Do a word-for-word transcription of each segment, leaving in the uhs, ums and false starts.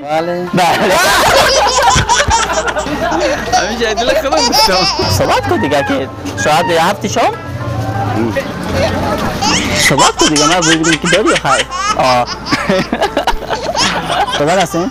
بله بله همیشه دل خودم گفتم صحبت کن دیگه که شاید هفته شام صحبت کن دیگه ما بگیریم که داری خیر آه صحبت هستیم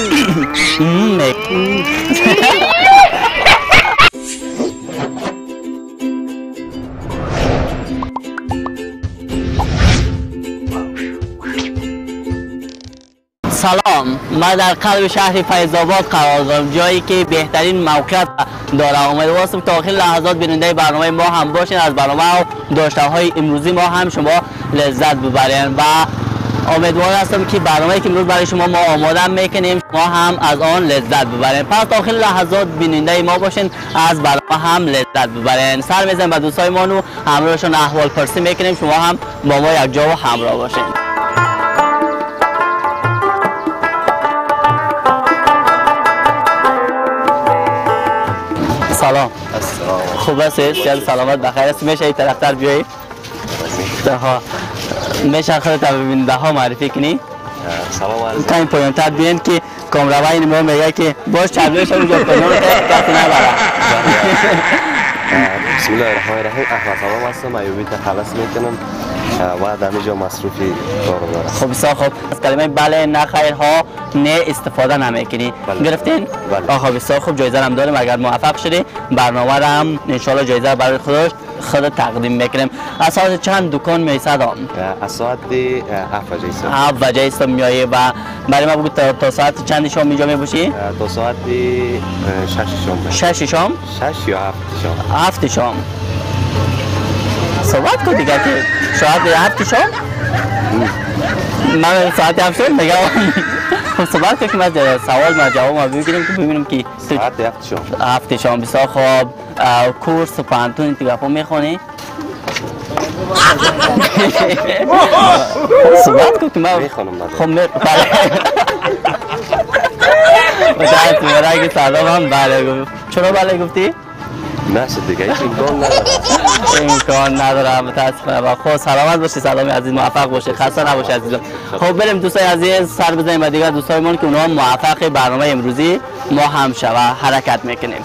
سلام، من در قلب شهر فیض‌آباد قرار دارم، جایی که بهترین موقعیت داره. امیدوارم تا آخر لحظات بیننده برنامه ما هم باشین، از برنامه و داشته‌های امروزی ما هم شما لذت ببرین و امیدوار هستم که برنامه‌ای که امروز برای شما ما آماده میکنیم شما هم از آن لذت ببرین. پس تا آخر لحظات بیننده ما باشین، از برنامه هم لذت ببرین. سر میزنیم به دوستای ما و همراهشون احوال پرسی میکنیم، شما هم با ما یک جا و همراه باشین. سلام. خوب هستی؟ سیاد سلامت بخیر است؟ میشه این طرفتر بیایی؟ ها میشه خودت ببیننده ها معرفی کنی؟ سلام علیکم. کمی پایان‌تر بیاین که کامراوای ما میگه که باش چابلوش رو جا کنم کسی نبره. بسم الله الرحمن الرحیم. احمد سلام هستم، ایوبی تخلص میکنم و در اینجا مصروفی کار دارم. خب بسیار خوب. از کلمه بله نه خیر ها نه استفاده نمیکنی. گرفتین؟ بله. آخه بسیار خوب، جایزه هم داریم. اگر موفق شدی برنامه را هم ان شاء الله جایزه برای خودش خود تقدیم میکنیم. از ساعت چند دکان میایسد؟ از ساعت هفت بجه است. هفت بجه است میایی و برای ما بگو تا, تا ساعت چند شام اینجا میباشی؟ تا ساعت شش شام. شش شام؟ شش یا هفت شام. هفت شام. صحبت کن دیگه که شاید هفت شام؟ من ساعت هفت شام میگم. خب صحبت کن که من سوال ما جواب ما بگیریم که ببینیم که ساعت هفت شام. هفت شام بسیار خوب. کورس و پانتون دیگه خب میخونی؟ صحبت کن که من میخونم. خب می... بله متاسفم سلام هم بله گفت. چرا بله گفتی؟ نشد دیگه هیچ امکان نداره. امکان نداره متاسفم. خب سلامت باشی، سلامی عزیز، موفق باشی، خسته نباشی عزیزم. خب بریم دوستای عزیز سر بزنیم و دیگه دوستایمون که اونها موفق برنامه امروزی ما هم شوه حرکت میکنیم.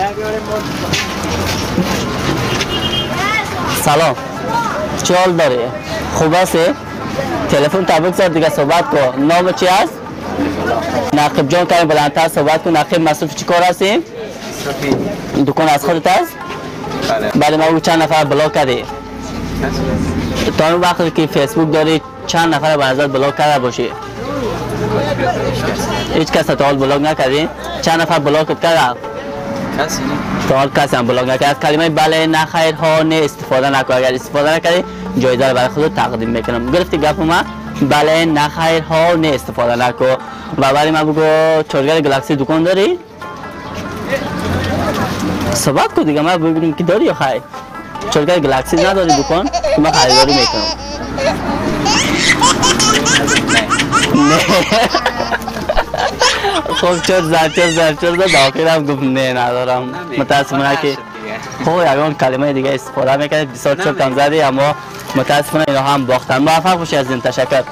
سلام، چه حال داری؟ خوب هستی؟ تلفن تا بگذار دیگه صحبت کن. نام چی است؟ نقیب جان کمی بلندتر صحبت کن. نقیب مصروف چی کار هستی؟ دکان از خودت است؟ بله. ما چند نفر بلاک کردی؟ تا اون وقتی که فیسبوک داری چند نفر به نظر بلاک کرده باشی؟ هیچ کس تا حال بلاک نکردی؟ چند نفر بلاک کرده؟ کسی تا حال کسی هم بلاک نکرد. از کلمه بله نه خیر ها نه استفاده نکن. اگر استفاده نکردی جایزه رو برای خودت تقدیم میکنم. گرفتی گپ ما؟ بله نه خیر ها نه استفاده نکن. و برای من بگو چارگر گلکسی دکان داری؟ صحبت کن دیگه ما ببینیم که داری یا خیر. چارگر گلکسی نداری دکان که من خریداری میکنم. نه خب چرا زر چرا زر چرا زر داخل هم گفت نه ندارم. متاسفانه که خب یکان کلمه دیگه استفاده میکنه. بسیار چرا کم زدی اما متاسفانه اینا هم باختن. موفق باشی از این. تشکر.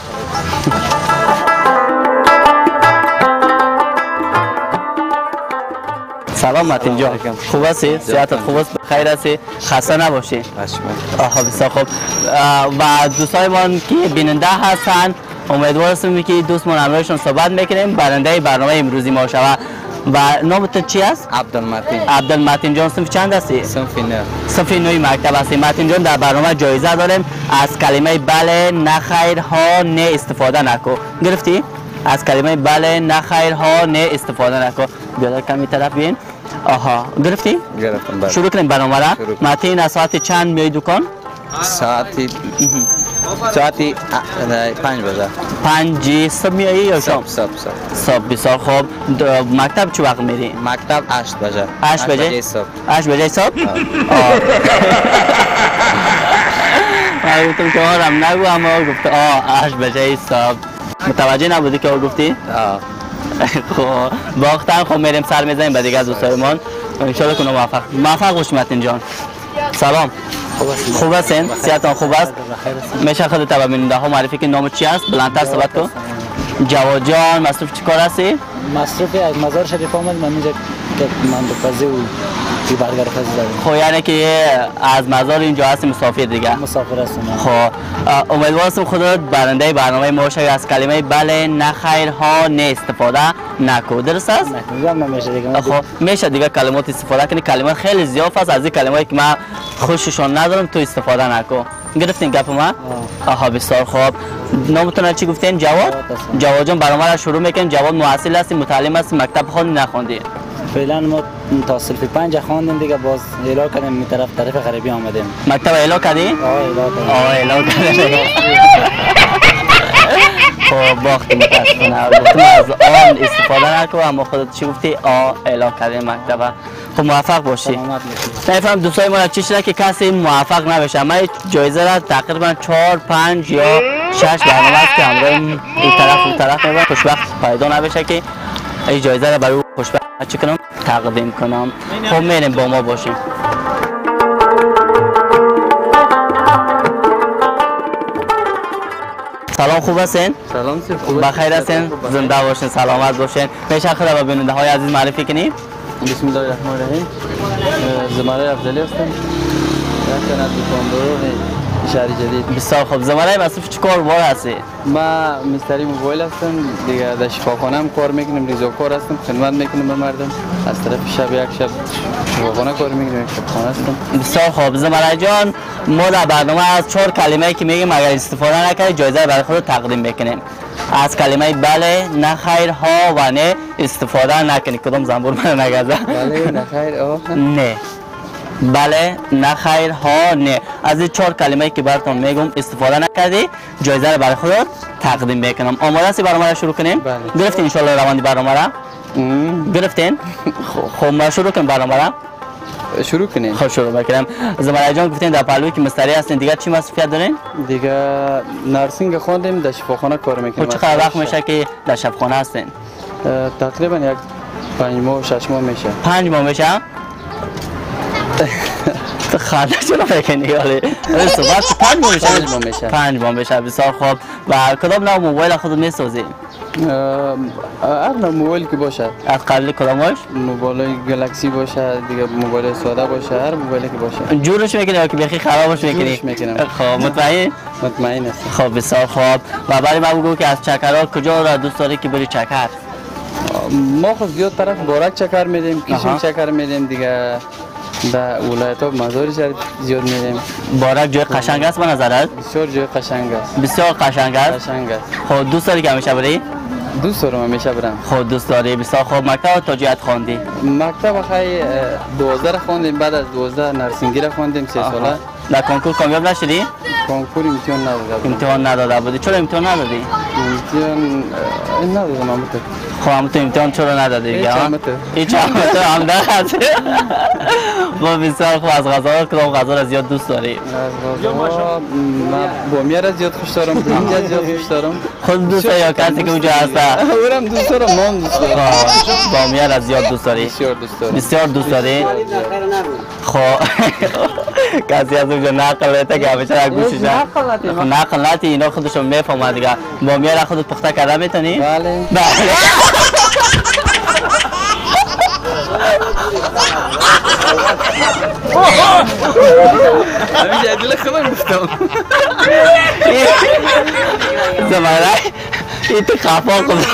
سلام متین جان، خوب هستی؟ صحتت خوب است؟ بخیر هستی؟ خسته نباشی. آها بسیار خوب. و دوستای ما که بیننده هستن امیدوار هستم که دوستمون همراهشون صحبت میکنیم. برنده برنامه امروزی ما شود. و نامت چی است؟ عبدالمتین. عبدالمتین جان صنف چند هستی؟ صنف نه. صنف نوی مکتب هستی. متین جان در برنامه جایزه داریم. از کلمه بله نه خیر ها نه استفاده نکن. گرفتی؟ از کلمه بله نه خیر ها نه استفاده نکن. بیادر کمی طرف بین. آها گرفتی؟ گرفتم. بله. شروع کنیم برنامه را. متین از ساعت چند میای دکان؟ ساعتی ساعتی پنج بجه. پنج صبح میایی یا شام؟ صبح صبح. صبح بسیار خوب. مکتب چه وقت میری؟ مکتب هشت بجه. هشت بجه صبح. هشت بجه صبح؟ آه. من گفتم که آرام نگو اما گفت آه هشت بجه صبح. متوجه نبودی که گفتی؟ آه. خب باختن. خب میریم سر میزنیم به دیگه از دوستایمان ان شاء الله کنه موفق موفق باشی. متین جان سلام، خوب هستین؟ صحتتون خوب است؟ میشه خودت به بیننده ها معرفی کنی نام چی است؟ بلندتر صحبت کن. جواد جان مصروف چیکار هستی؟ مصروف از مزار شریف آمد من اینجا که من به قضیه و تی برگر خز دارم. خب یعنی که از مزار اینجا هستی مسافر دیگه؟ مسافر هستم. خب امیدوارم خودت برنده برنامه ما شوی. از کلمه بله نه خیر ها نه استفاده نکو، درست است؟ نه نمیشه دیگه. خب میشه دیگه کلمات استفاده کنی، کلمات خیلی زیاد است. از این کلماتی که من خوششون ندارم تو استفاده نکو. گرفتین گپ ما؟ آها بسیار خوب. نامتون چی گفتین؟ جواد؟ جواد جان برنامه را شروع میکنیم. جواد محصل هستی، متعلم هستی، مکتب خوندی نخوندی؟ فعلا ما تا صنف پنج خواندیم دیگه، باز اعلان کردیم می طرف طرف غربی آمدیم. مکتب اعلان کردی؟ آه اعلان کردیم. آه اعلان کردیم. خب باختی متاسفانه. گفتم از آن استفاده نکن، اما خودت چی گفتی؟ آه اعلان کردیم مکتب. خب موفق باشی. سلامت باشی. نفهم دوستای ما چی شده که کسی موفق نبشه. ما جایزه را تقریبا چهار پنج یا شش برنامه است که همراه این طرف اون طرف میبرم، خوشبخت پیدا نبشه که این جایزه را برای خوشبخت چی کنم تقدیم کنم. خب میریم با ما باشیم. سلام، خوب هستین؟ سلام سر خوب بخیر هستین؟ زنده باشین، سلامت باشین. میشه خود را به بیننده های عزیز معرفی کنیم؟ بسم الله الرحمن الرحیم. زماره افضلی هستم. یک تن از دکاندار شهر جدید. بسیار خوب. زماره مصروف چه کار بار هستی؟ ما مستری موبایل هستم دیگه، در شفاخانه هم کار میکنم، ریزوکار هستم، خدمت میکنم به مردم. از طرف شب یک شب شفاخانه کار میکنم، شفاخانه هستم. بسیار خوب. زماره جان ما در برنامه از چهار کلمه که میگیم اگر استفاده نکردی جایزه برای خود تقدیم میکنیم. از کلمه بله نه خیر ها و نه استفاده نکنی. کدام زنبور من نگذار؟ بله نه خیر آه نه. بله نه خیر ها نه. از این چهار کلمه که براتون میگم استفاده نکردی جایزه رو برای خودت تقدیم میکنم. آماده هستی برنامه رو شروع کنیم؟ بله. گرفتین ان شاء الله روندی برنامه را؟ گرفتین؟ خب ما شروع کنیم برنامه را. شروع کنیم. خب شروع میکنم. زمره جان گفتین در پهلوی که مستری هستین، دیگه چی مصرفیت دارین؟ دیگه نرسینگ خواندیم، در شفاخانه کار میکنیم. خب چقدر وقت میشه که در شفاخانه هستین؟ تقریبا یک پنج ماه شش ماه میشه. پنج ماه میشه؟ تو خانه چرا میکنی ولی صحبت پنج ماه میشه؟ پنج ماه میشه. پنج ماه میشه. بسیار خوب. و کدام نوع موبایل خودت میسازی؟ هر نوع موبایل که باشه. از قبل کدامش؟ موبایل گلکسی باشه، دیگه موبایل ساده باشه، هر موبایلی که باشه. جورش میکنی یا که بخی خرابش میکنی؟ جورش میکنم. خب مطمئن؟ مطمئن هستم. خب بسیار خوب. و برای ما بگو که از چکرها کجا را دوست داری که بری چکر؟ ما خود زیاد طرف بارک چکر میدیم، کشم چکر میدیم دیگه. در ولایت ها مزار شریف زیاد میریم. بارک جای قشنگ است به نظرت؟ بسیار جای قشنگ است. بسیار قشنگ است. قشنگ است. خب دوست داری که همیشه بری؟ دوست دارم همیشه برم. خب دوست داری. بسیار خوب. مکتب تا جهت خواندی؟ مکتب خیلی دوازده خواندیم، بعد از دوازده نرسینگی را خواندیم سه ساله. در کنکور کامیاب نشدی؟ کنکور امتحان ندادم. امتحان نداده بودی. چرا امتحان ندادی؟ امتحان ندادم هم تو. خب هم تو امتحان چرا ندادی دیگه؟ هیچ هم تو. هیچ هم تو هم دخت. خب بسیار خوب. از غذا کدام غذا را زیاد دوست داری؟ از غذا من بامیه را زیاد خوش دارم، برنج را زیاد خوش دارم. خود دوست یا کسی که اونجا هسته؟ اونم دوست دارم، مام دوست دارم. بامیه را زیاد دوست داری؟ بسیار دوست دارم. بسیار دوست داری؟ خب کسی از اونجا نقل لیته که همیشه را گوشش نقل نتی اینا خودشون میفهمن دیگه. بامیه را خودت پخته کرده میتونی؟ بله. بله. همیشه ادله خبر گفتم. زمانه این تو خفا کنم.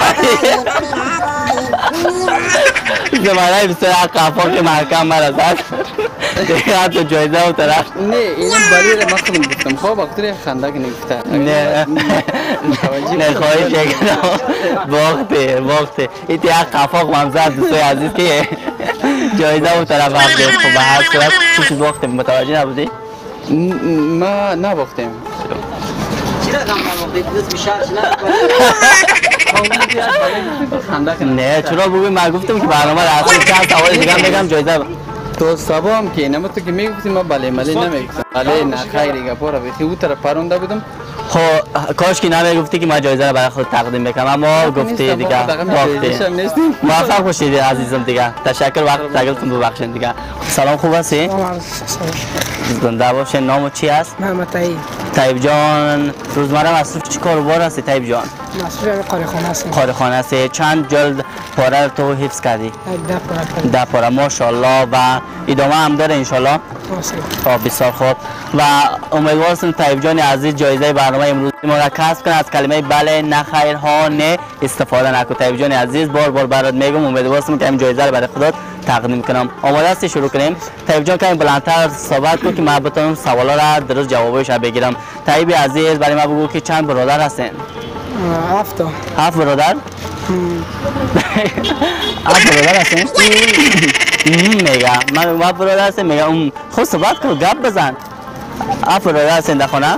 زمانه بسیار خفا که محکم مرزد دیگه حتی جایزه و طرف نه اینم بری را مخدم گفتم. خواب اکتری خنده که نگفته. نه نه خواهی شکنم وقتی وقتی این تو یک خفا کنم زد دوستای عزیز که جایزه و طرف هم دید. خب به هر صورت چی شد وقتی متوجه نبودی؟ ما نباختیم. نه چرا بگوی من گفتم که برنامه را اصلا چند سوال دیگه میگم جایزه تو سبا هم که نمو تو که میگفتیم ما بله ملی نمیگفتم. بله نه خیلی گپا را بخی او طرف پرونده بودم. خب کاش که نمیگفتی که من جایزه را برای خود تقدیم بکنم، اما گفتی دیگه باختی. موفق باشید عزیزم دیگه. تشکر وقت تقدیمتون ببخشید دیگه. سلام، خوب هستی؟ سلام. زنده باشین. نام چی است؟ محمد طیب. طیب جان روزمره مصروف چی کاروبار هستی طیب جان؟ مصروف قارخانه هستم. قارخانه هستی. چند جلد پاره تو حفظ کردی؟ ده پاره. ده پاره ماشاءالله و ادامه هم داره انشالله؟ آه بسیار خوب و امیدوار هستم طیب جان عزیز جایزه برنامه امروزی ما را کسب کنه. از کلمه بله نه خیر ها نه استفاده نکن. طیب جان عزیز بار بار برات میگم امیدوار هستم که این جایزه رو برای خودت تقدیم کنم. آماده هستی شروع کنیم؟ طیب جان کمی بلندتر صحبت کن که من بتونم سوالا را درست جوابش بگیرم. طیب عزیز برای ما بگو که چند برادر هستین؟ هفت تا. هفت برادر؟ هفت برادر هستین؟ میگه من هفت برادر هستین میگه خود صحبت کن گپ بزن. هفت برادر هستین در خانه؟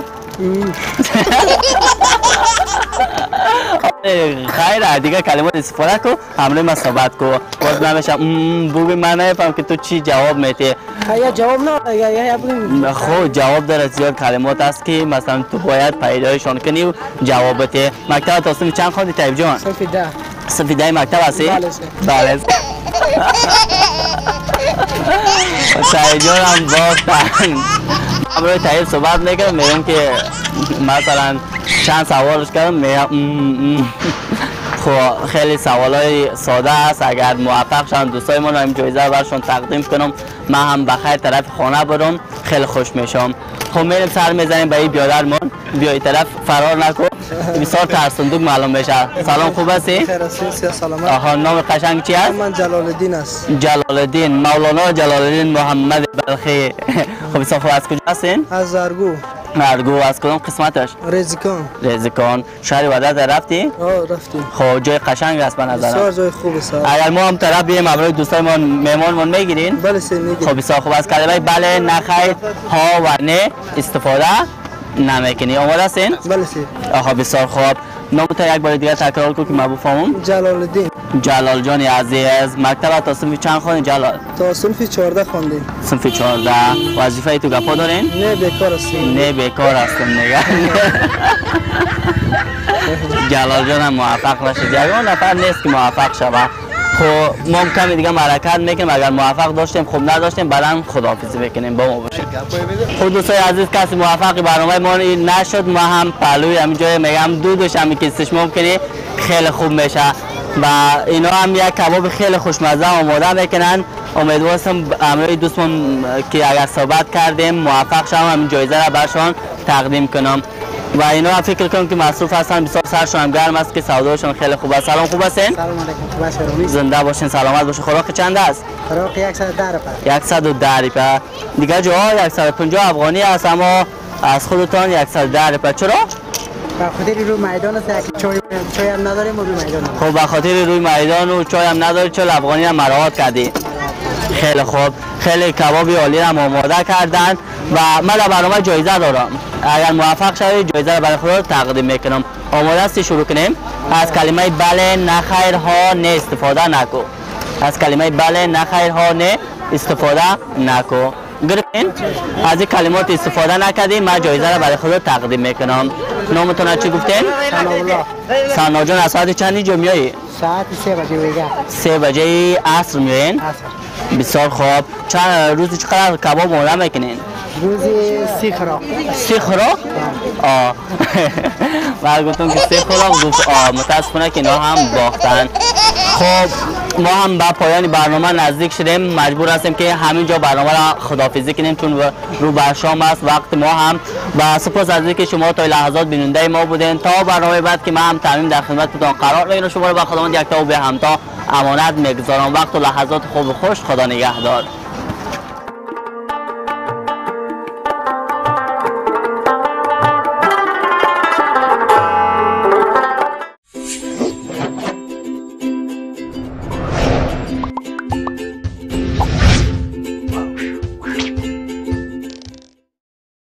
خیره دیگه کلمات استفاده کو همراه ما صحبت کو باز نمیشه بگوی من نفهم که تو چی جواب میتی. یا جواب نه یا یا بگیم خب جواب داره زیاد کلمات است که مثلا تو باید پیدایشان کنی و جواب بده. مکتب تا چند خوندی طیب جان؟ صنف ده. صنف ده مکتب هستی؟ بله بله طیب جان هم باختن. برای طیب صحبت میکنم میگم که مثلا چند سوالش کردم میگم خب خیلی سوالای ساده است. اگر موفق شدن دوستای ما این جایزه رو برشون تقدیم کنم من هم بخیر طرف خانه برم خیلی خوش میشم. خب میریم سر میزنیم به این بیادرمون بیای طرف فرار نکن بسیار ترسندوق معلوم میشه. سلام خوب هستی؟ خیر هستی سلامت. آها نام قشنگ چی است؟ من جلال الدین است. جلال الدین مولانا جلال الدین محمد بلخی. خب بسیار خوب از کجا هستین؟ از زرگو. زرگو از کدام قسمتش؟ رزیکان. رزیکان. شهر وادت رفتی؟ آه رفتیم. خب جای قشنگ است به نظرم. بسیار جای خوب است. اگر ما هم طرف بیایم برای دوستایمون مهمانمون میگیرین؟ بله سه میگیریم. خب بسیار خوب از کلمه بله نه خیر ها و نه استفاده نمیکنی. آماده هستین؟ بله سه. آها بسیار خوب. نام تو یک بار دیگه تکرار کن که من بفهمم. جلال الدین. جلال جان عزیز مکتب تا صنف چند خوندی جلال؟ تا صنف چهارده خوندیم. صنف چهارده. وظیفه تو گپا دارین؟ نه بیکار هستیم. نه بیکار هستم نگه. جلال جان هم موفق نشد. یگان نفر نیست که موفق شود. خب ما کمی دیگه حرکت میکنیم اگر موفق داشتیم خوب نداشتیم بعداً خداحافظی بکنیم با ما باشیم. خود دوستای عزیز کسی موفق برنامه ما نشد ما هم پهلوی همین جای میگم دودش هم که استشمام کنی خیلی خوب میشه و اینا هم یک کباب خیلی خوشمزه آماده میکنن. امیدوارم امروی دوستمون که اگر صحبت کردیم موفق شدم همین جایزه را برشان تقدیم کنم و اینا فکر کنم که مصروف هستن بسیار سرشون هم گرم است که سوداشون خیلی خوب است. سلام خوب هستین؟ سلام علیکم خوب هستین؟ زنده باشین سلامت باشین. خوراک چند است؟ خوراک صد و ده روپیه. صد و ده روپیه. دیگه جاها صد و پنجاه افغانی است اما از خودتان صد و ده روپیه. چرا؟ به خاطر روی میدان است چای چای هم نداریم روی میدان. خب به خاطر روی میدان و چای هم نداری چون افغانی هم مراعات کردی. خیلی خوب. خیلی کباب عالی هم آماده کردن و من در برنامه جایزه دارم. اگر موفق شوی جایزه رو برای خودت تقدیم میکنم. آماده هستی شروع کنیم؟ از کلمه بله نه خیر ها نه استفاده نکو. از کلمه بله نه خیر ها نه استفاده نکو. گرفتین؟ از این کلمات استفاده نکردین من جایزه رو برای خودت تقدیم میکنم. نامتون چی گفتین؟ سناءالله. سنا جان از ساعت چند اینجا میایی؟ ساعت سه بجه میگه. سه بجه عصر میایین؟ عصر. بسیار خوب. چند روز چقدر کباب آماده میکنین؟ روزی سی خوراک. سی خوراک؟ آه من گفتم که سی خوراک گفت آه متاسفانه که اینا هم باختن. خب ما هم به پایان برنامه نزدیک شدیم مجبور هستیم که همینجا برنامه را خداحافظی کنیم چون رو بر شام است وقت ما هم. با سپاس از اینکه شما تا لحظات بیننده ما بودین. تا برنامه بعد که ما هم تمام در خدمتتون قرار میگیرم شما رو به خداوند یک تا و به همتا امانت میگذارم. وقت و لحظات خوب و خوش. خدا نگهدار.